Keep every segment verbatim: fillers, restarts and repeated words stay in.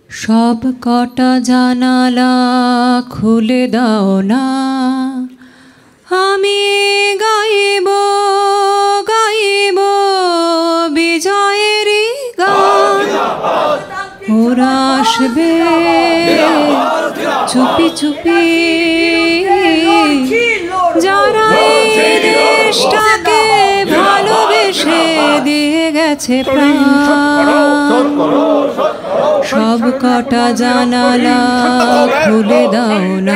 সব কটা জানালা খুলে দাও না, আমি গাইব গাইব বিজয়েরই গান। ওরা আসবে চুপি চুপি, যারা এই দেশটাকে ভালোবেসে দিয়ে গেছে প্রাণ। সব কটা জানালা খুলে দাও না,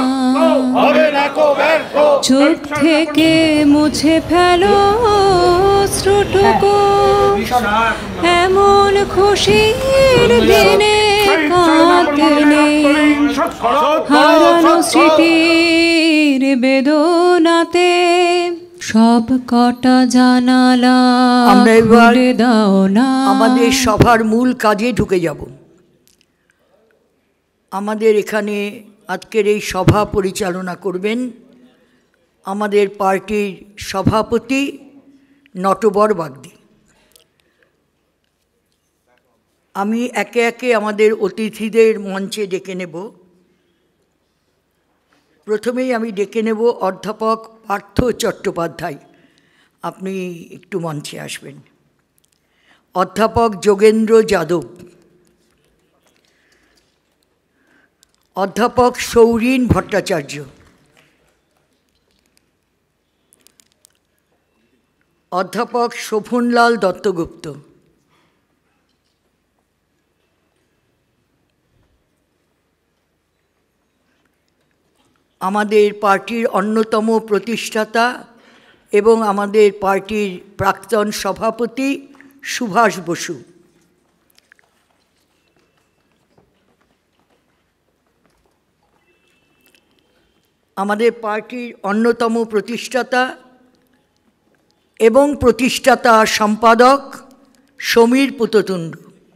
চোখ থেকে মুছে ফেলো অশ্রুটুকু। এমন খুশির দিনে কাঁদতে নেই, হারানো স্মৃতির বেদনাতে। সব কটা জানালা খুলে দাও না। আমাদের সভার মূল কাজে ঢুকে যাব। আমাদের এখানে আজকের এই সভা পরিচালনা করবেন আমাদের পার্টির সভাপতি নটবর বাগদি। আমি একে একে আমাদের অতিথিদের মঞ্চে ডেকে নেব। প্রথমেই আমি ডেকে নেব অধ্যাপক পার্থ চট্টোপাধ্যায়, আপনি একটু মঞ্চে আসবেন। অধ্যাপক যোগেন্দ্র যাদব, অধ্যাপক সৌরিন ভট্টাচার্য, অধ্যাপক শোভনলাল দত্তগুপ্ত, আমাদের পার্টির অন্যতম প্রতিষ্ঠাতা এবং আমাদের পার্টির প্রাক্তন সভাপতি সুভাষ বসু, আমাদের পার্টির অন্যতম প্রতিষ্ঠাতা এবং প্রতিষ্ঠাতা সম্পাদক সমীর পুততুণ্ড।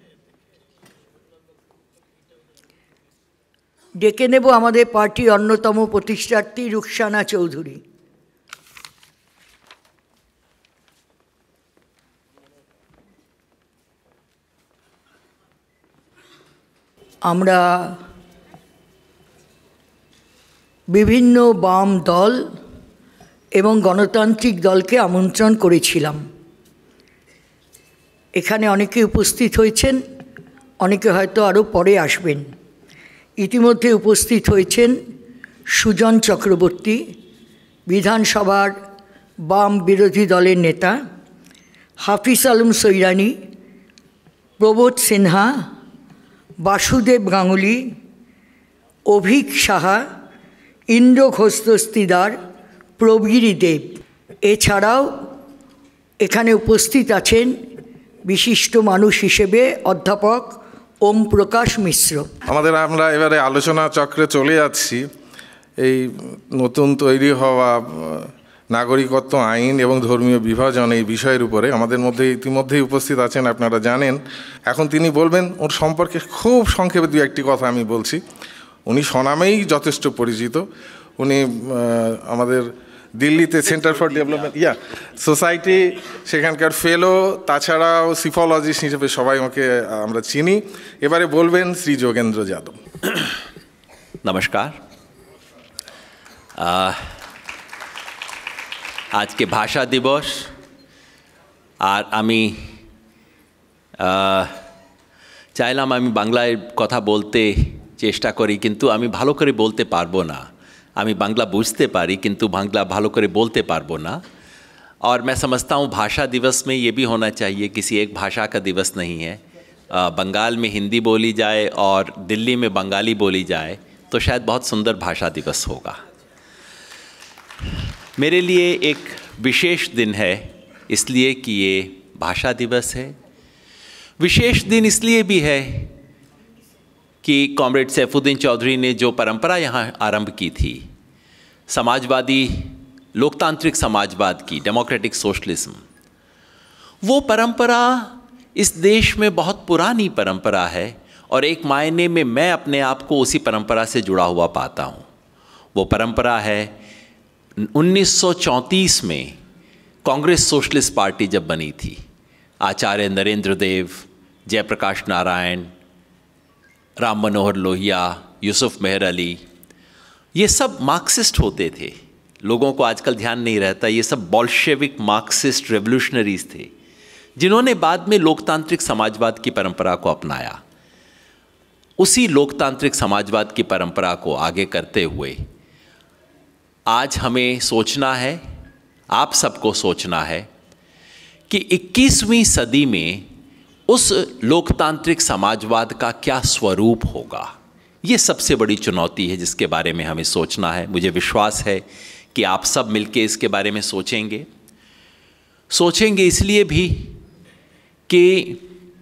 ডেকে নেব আমাদের পার্টির অন্যতম প্রতিষ্ঠাত্রী রুকসানা চৌধুরী। আমরা বিভিন্ন বাম দল এবং গণতান্ত্রিক দলকে আমন্ত্রণ করেছিলাম। এখানে অনেকে উপস্থিত হয়েছেন, অনেকে হয়তো আরও পরে আসবেন। ইতিমধ্যে উপস্থিত হয়েছেন সুজন চক্রবর্তী, বিধানসভার বাম বিরোধী দলের নেতা, হাফিজ আলম সৈরানি, প্রবোধ সিনহা, বাসুদেব গাঙ্গুলি, অভিক সাহা, ইন্দ্র ঘোষ দস্তিদার, প্রবীরী দেব। এছাড়াও এখানে উপস্থিত আছেন বিশিষ্ট মানুষ হিসেবে অধ্যাপক ওম প্রকাশ মিশ্র। আমাদের আমরা এবারে আলোচনা চক্রে চলে যাচ্ছি এই নতুন তৈরি হওয়া নাগরিকত্ব আইন এবং ধর্মীয় বিভাজন এই বিষয়ের উপরে। আমাদের মধ্যে ইতিমধ্যেই উপস্থিত আছেন, আপনারা জানেন। এখন তিনি বলবেন, ওর সম্পর্কে খুব সংক্ষেপে দু একটি কথা আমি বলছি। উনি স্বনামেই যথেষ্ট পরিচিত। উনি আমাদের দিল্লিতে সেন্টার ফর ডেভেলপমেন্ট ইয়া সোসাইটি সেখানকার ফেলো, তাছাড়াও সিফোলজিস্ট হিসেবে সবাই ওকে আমরা চিনি। এবারে বলবেন শ্রী যোগেন্দ্র যাদব। নমস্কার। আজকে ভাষা দিবস, আর আমি চাইলাম আমি বাংলায় কথা বলতে চেষ্টা করি, কিন্তু আমি ভালো করে বলতে পারবো না। আমি बांग्ला बुझते पारी किंतु बांग्ला भालो करे बोलते पारबो ना। और मैं समझता हूँ भाषा दिवस में ये भी होना चाहिए, किसी एक भाषा का दिवस नहीं है। बंगाल में हिंदी बोली जाए और दिल्ली में बंगाली बोली जाए तो शायद बहुत सुंदर भाषा दिवस होगा। मेरे लिए एक विशेष दिन है इसलिए कि ये भाषा दिवस है। विशेष दिन इसलिए भी है कि कॉमरेड सैफुद्दीन चौधरी ने जो परंपरा यहाँ आरंभ की थी, समाजवादी लोकतांत्रिक समाजवाद की, डेमोक्रेटिक सोशलिज्म, वो परंपरा इस देश में बहुत पुरानी परंपरा है और एक मायने में मैं अपने आप को उसी परंपरा से जुड़ा हुआ पाता हूँ। वो परंपरा है उन्नीस सौ चौंतीस में कांग्रेस सोशलिस्ट पार्टी जब बनी थी, आचार्य नरेंद्र देव, जयप्रकाश नारायण, राम मनोहर लोहिया, यूसुफ मेहर अली, ये सब मार्क्सिस्ट होते थे। लोगों को आजकल ध्यान नहीं रहता, ये सब बोल्शेविक मार्क्सिस्ट रेवोल्यूशनरीज थे, जिन्होंने बाद में लोकतांत्रिक समाजवाद की परंपरा को अपनाया। उसी लोकतांत्रिक समाजवाद की परंपरा को आगे करते हुए आज हमें सोचना है, आप सबको सोचना है कि इक्कीसवीं सदी में उस लोकतांत्रिक समाजवाद का क्या स्वरूप होगा। ये सबसे बड़ी चुनौती है जिसके बारे में हमें सोचना है। मुझे विश्वास है कि आप सब मिलके इसके बारे में सोचेंगे सोचेंगे इसलिए भी कि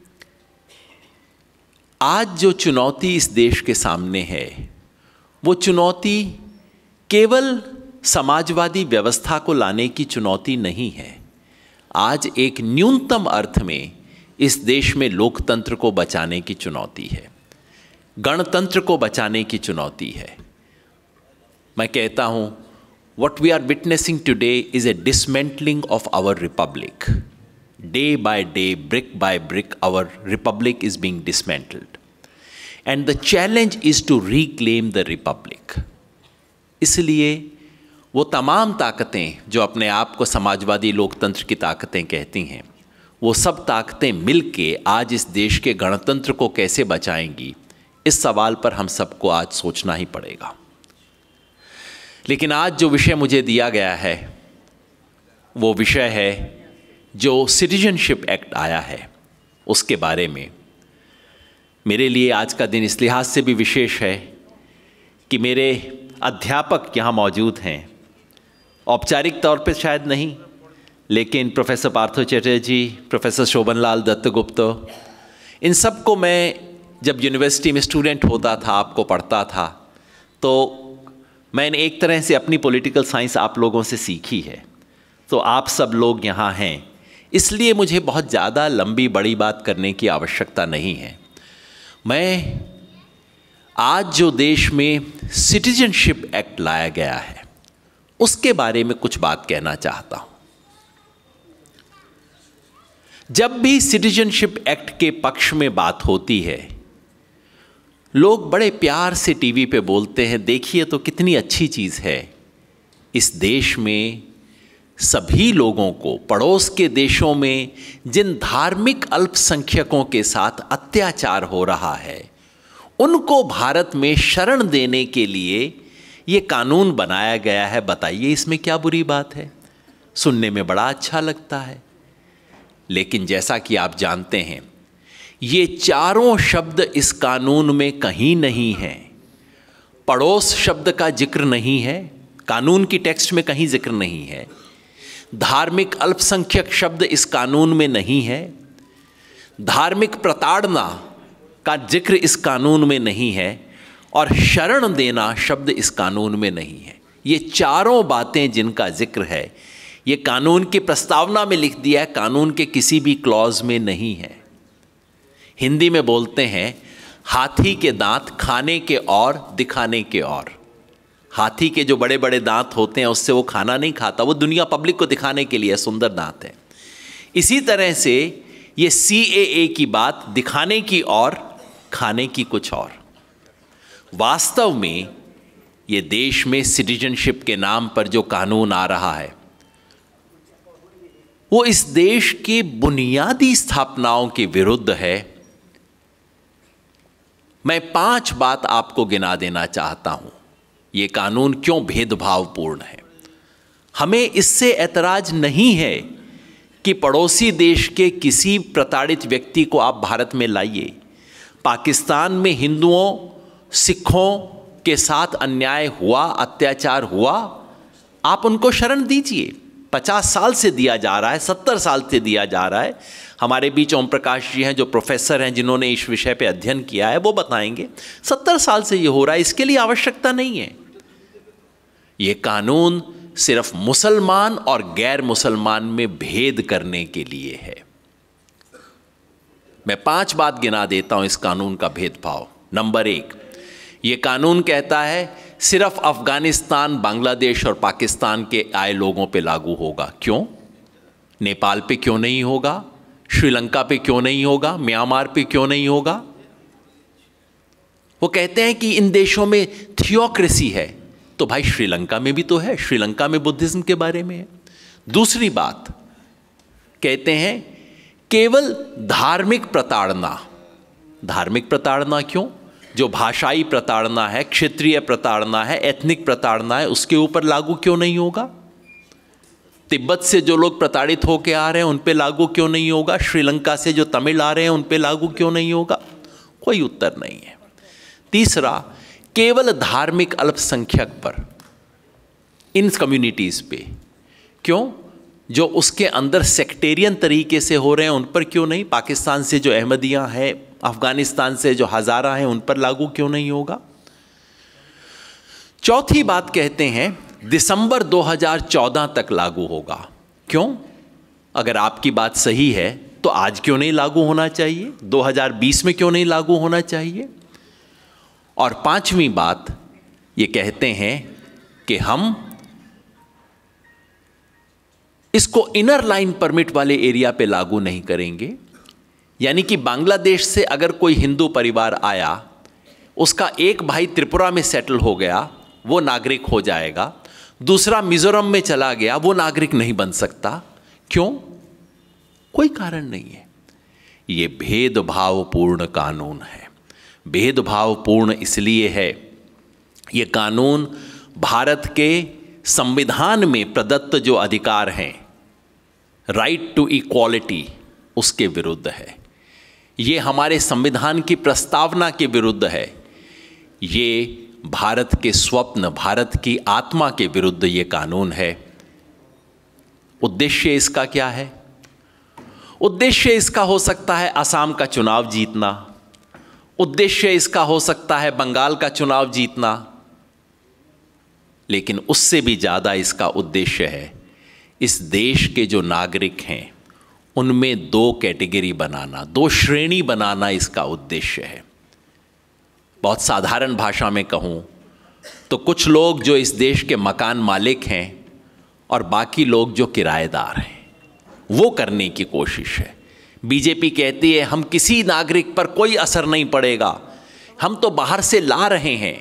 आज जो चुनौती इस देश के सामने है वो चुनौती केवल समाजवादी व्यवस्था को लाने की चुनौती नहीं है। आज एक न्यूनतम अर्थ में इस देश में लोकतंत्र को बचाने की चुनौती है, गणतंत्र को बचाने की चुनौती है। मैं कहता हूं, what we are witnessing today is a dismantling of our republic. Day by day, brick by brick, our republic is being dismantled. And the challenge is to reclaim the republic. इसलिए वो तमाम ताकतें जो अपने आप को समाजवादी लोकतंत्र की ताकतें कहती हैं, वो सब ताकतें मिलके आज इस देश के गणतंत्र को कैसे बचाएंगी, इस सवाल पर हम सबको आज सोचना ही पड़ेगा। लेकिन आज जो विषय मुझे दिया गया है वो विषय है जो सिटीजनशिप एक्ट आया है, उसके बारे में। मेरे लिए आज का दिन इस लिहाज से भी विशेष है कि मेरे अध्यापक यहाँ मौजूद हैं। औपचारिक तौर पे शायद नहीं, लेकिन प्रोफेसर पार्थो चटर्जी, प्रोफेसर शोभनलाल दत्तगुप्त, इन सब को मैं जब यूनिवर्सिटी में स्टूडेंट होता था, आपको पढ़ता था, तो मैंने एक तरह से अपनी पॉलिटिकल साइंस आप लोगों से सीखी है। तो आप सब लोग यहाँ हैं, इसलिए मुझे बहुत ज़्यादा लंबी बड़ी बात करने की आवश्यकता नहीं है। मैं आज जो देश में सिटीजनशिप एक्ट लाया गया है उसके बारे में कुछ बात कहना चाहता हूं। जब भी सिटीजनशिप एक्ट के पक्ष में बात होती है, लोग बड़े प्यार से टीवी पे बोलते हैं, देखिए तो कितनी अच्छी चीज़ है, इस देश में सभी लोगों को, पड़ोस के देशों में जिन धार्मिक अल्पसंख्यकों के साथ अत्याचार हो रहा है उनको भारत में शरण देने के लिए ये कानून बनाया गया है। बताइए इसमें क्या बुरी बात है? सुनने में बड़ा अच्छा लगता है, लेकिन जैसा कि आप जानते हैं ये चारों शब्द इस कानून में कहीं नहीं हैं। पड़ोस शब्द का जिक्र नहीं है, कानून की टेक्स्ट में कहीं जिक्र नहीं है। धार्मिक अल्पसंख्यक शब्द इस कानून में नहीं है। धार्मिक प्रताड़ना का जिक्र इस कानून में नहीं है, और शरण देना शब्द इस कानून में नहीं है। ये चारों बातें जिनका जिक्र है ये कानून की प्रस्तावना में लिख दिया है, कानून के किसी भी क्लॉज में नहीं है। हिंदी में बोलते हैं हाथी के दांत खाने के और दिखाने के और। हाथी के जो बड़े बड़े दांत होते हैं उससे वो खाना नहीं खाता, वो दुनिया पब्लिक को दिखाने के लिए सुंदर दांत है। इसी तरह से ये सी ए ए की बात दिखाने की और खाने की कुछ और। वास्तव में ये देश में सिटीजनशिप के नाम पर जो कानून आ रहा है वो इस देश के बुनियादी स्थापनाओं के विरुद्ध है। मैं पांच बात आपको गिना देना चाहता हूं, ये कानून क्यों भेदभावपूर्ण है। हमें इससे ऐतराज नहीं है कि पड़ोसी देश के किसी प्रताड़ित व्यक्ति को आप भारत में लाइए। पाकिस्तान में हिंदुओं सिखों के साथ अन्याय हुआ, अत्याचार हुआ, आप उनको शरण दीजिए। पचास साल से दिया जा रहा है, सत्तर साल से दिया जा रहा है। हमारे बीच ओम प्रकाश जी हैं जो प्रोफेसर हैं, जिन्होंने इस विषय पे अध्ययन किया है, वो बताएंगे सत्तर साल से ये हो रहा है। इसके लिए आवश्यकता नहीं है। ये कानून सिर्फ मुसलमान और गैर मुसलमान में भेद करने के लिए है। मैं पांच बात गिना देता हूं इस कानून का भेदभाव। नंबर एक, ये कानून कहता है सिर्फ अफगानिस्तान, बांग्लादेश और पाकिस्तान के आए लोगों पे लागू होगा। क्यों? नेपाल पे क्यों नहीं होगा? श्रीलंका पे क्यों नहीं होगा? म्यांमार पे क्यों नहीं होगा? वो कहते हैं कि इन देशों में थियोक्रेसी है, तो भाई श्रीलंका में भी तो है, श्रीलंका में बुद्धिज्म के बारे में है। दूसरी बात कहते हैं केवल धार्मिक प्रताड़ना, धार्मिक प्रताड़ना क्यों? जो भाषाई प्रताड़ना है, क्षेत्रीय प्रताड़ना है, एथनिक प्रताड़ना है, उसके ऊपर लागू क्यों नहीं होगा? तिब्बत से जो लोग प्रताड़ित होकर आ रहे हैं उन पे लागू क्यों नहीं होगा? श्रीलंका से जो तमिल आ रहे हैं उन पे लागू क्यों नहीं होगा? कोई उत्तर नहीं है। तीसरा, केवल धार्मिक अल्पसंख्यक पर, इन कम्युनिटीज पे क्यों? जो उसके अंदर सेक्टेरियन तरीके से हो रहे हैं उन पर क्यों नहीं? पाकिस्तान से जो अहमदियां हैं, अफगानिस्तान से जो हजारा हैं, उन पर लागू क्यों नहीं होगा? चौथी बात कहते हैं दिसंबर दो हज़ार चौदह तक लागू होगा। क्यों? अगर आपकी बात सही है तो आज क्यों नहीं लागू होना चाहिए? दो हज़ार बीस में क्यों नहीं लागू होना चाहिए? और पांचवी बात ये कहते हैं कि हम इसको इनर लाइन परमिट वाले एरिया पे लागू नहीं करेंगे। यानी कि बांग्लादेश से अगर कोई हिंदू परिवार आया, उसका एक भाई त्रिपुरा में सेटल हो गया, वो नागरिक हो जाएगा, दूसरा मिजोरम में चला गया, वो नागरिक नहीं बन सकता। क्यों? कोई कारण नहीं है। ये भेदभावपूर्ण कानून है। भेदभावपूर्ण इसलिए है, ये कानून भारत के संविधान में प्रदत्त जो अधिकार हैं, राइट टू इक्वालिटी, उसके विरुद्ध है। ये हमारे संविधान की प्रस्तावना के विरुद्ध है। ये भारत के स्वप्न, भारत की आत्मा के विरुद्ध ये कानून है। उद्देश्य इसका क्या है? उद्देश्य इसका हो सकता है असम का चुनाव जीतना, उद्देश्य इसका हो सकता है बंगाल का चुनाव जीतना, लेकिन उससे भी ज़्यादा इसका उद्देश्य है इस देश के जो नागरिक हैं उनमें दो कैटेगरी बनाना, दो श्रेणी बनाना इसका उद्देश्य है। बहुत साधारण भाषा में कहूँ तो कुछ लोग जो इस देश के मकान मालिक हैं और बाकी लोग जो किराएदार हैं, वो करने की कोशिश है। बीजेपी कहती है हम किसी नागरिक पर कोई असर नहीं पड़ेगा, हम तो बाहर से ला रहे हैं।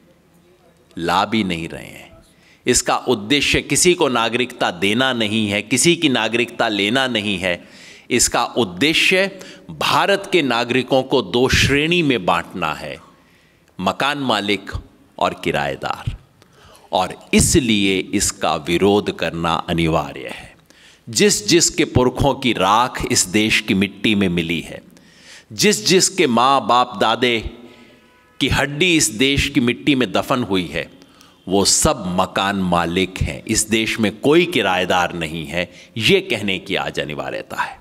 ला भी नहीं रहे हैं। इसका उद्देश्य किसी को नागरिकता देना नहीं है, किसी की नागरिकता लेना नहीं है। इसका उद्देश्य भारत के नागरिकों को दो श्रेणी में बांटना है, मकान मालिक और किराएदार। और इसलिए इसका विरोध करना अनिवार्य है। जिस जिस के पुरखों की राख इस देश की मिट्टी में मिली है, जिस जिस के माँ बाप दादे की हड्डी इस देश की मिट्टी में दफन हुई है, वो सब मकान मालिक हैं। इस देश में कोई किराएदार नहीं है, ये कहने की आज अनिवार्यता है।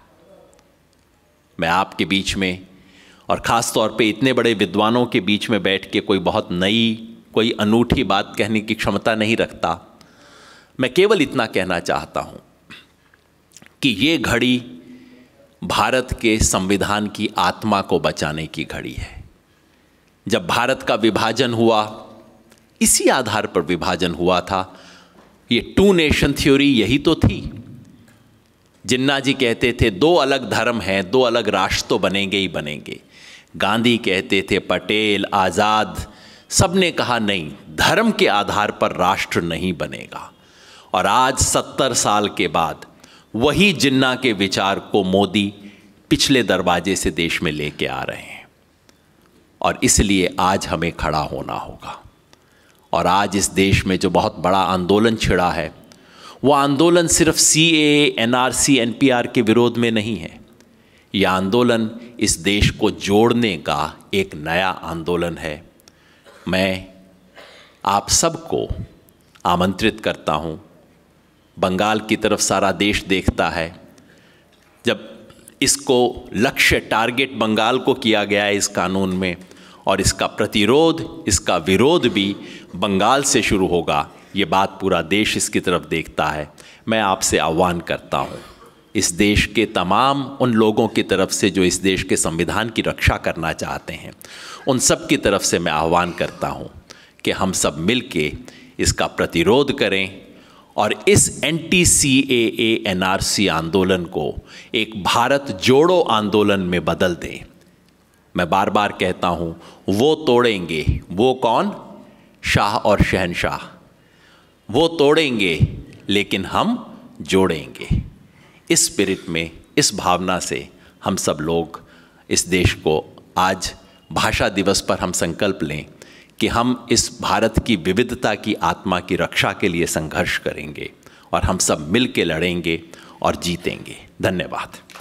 मैं आपके बीच में और ख़ास तौर पे इतने बड़े विद्वानों के बीच में बैठ के कोई बहुत नई, कोई अनूठी बात कहने की क्षमता नहीं रखता। मैं केवल इतना कहना चाहता हूँ कि ये घड़ी भारत के संविधान की आत्मा को बचाने की घड़ी है। जब भारत का विभाजन हुआ, इसी आधार पर विभाजन हुआ था। ये टू नेशन थ्योरी यही तो थी। जिन्ना जी कहते थे दो अलग धर्म हैं, दो अलग राष्ट्र तो बनेंगे ही बनेंगे। गांधी कहते थे, पटेल, आज़ाद, सब ने कहा नहीं, धर्म के आधार पर राष्ट्र नहीं बनेगा। और आज सत्तर साल के बाद वही जिन्ना के विचार को मोदी पिछले दरवाजे से देश में लेके आ रहे हैं। और इसलिए आज हमें खड़ा होना होगा। और आज इस देश में जो बहुत बड़ा आंदोलन छिड़ा है, वो आंदोलन सिर्फ C A A, N R C, N P R के विरोध में नहीं है। यह आंदोलन इस देश को जोड़ने का एक नया आंदोलन है। मैं आप सबको आमंत्रित करता हूँ। बंगाल की तरफ सारा देश देखता है। जब इसको लक्ष्य, टारगेट बंगाल को किया गया है इस कानून में, और इसका प्रतिरोध, इसका विरोध भी बंगाल से शुरू होगा, ये बात पूरा देश इसकी तरफ देखता है। मैं आपसे आह्वान करता हूँ, इस देश के तमाम उन लोगों की तरफ से जो इस देश के संविधान की रक्षा करना चाहते हैं, उन सब की तरफ से मैं आह्वान करता हूँ कि हम सब मिलके इसका प्रतिरोध करें और इस anti C A A N R C आंदोलन को एक भारत जोड़ो आंदोलन में बदल दें। मैं बार बार कहता हूँ, वो तोड़ेंगे, वो कौन? शाह और शहनशाह। वो तोड़ेंगे लेकिन हम जोड़ेंगे। इस स्पिरिट में, इस भावना से हम सब लोग इस देश को आज भाषा दिवस पर हम संकल्प लें कि हम इस भारत की विविधता की आत्मा की रक्षा के लिए संघर्ष करेंगे और हम सब मिल के लड़ेंगे और जीतेंगे। धन्यवाद।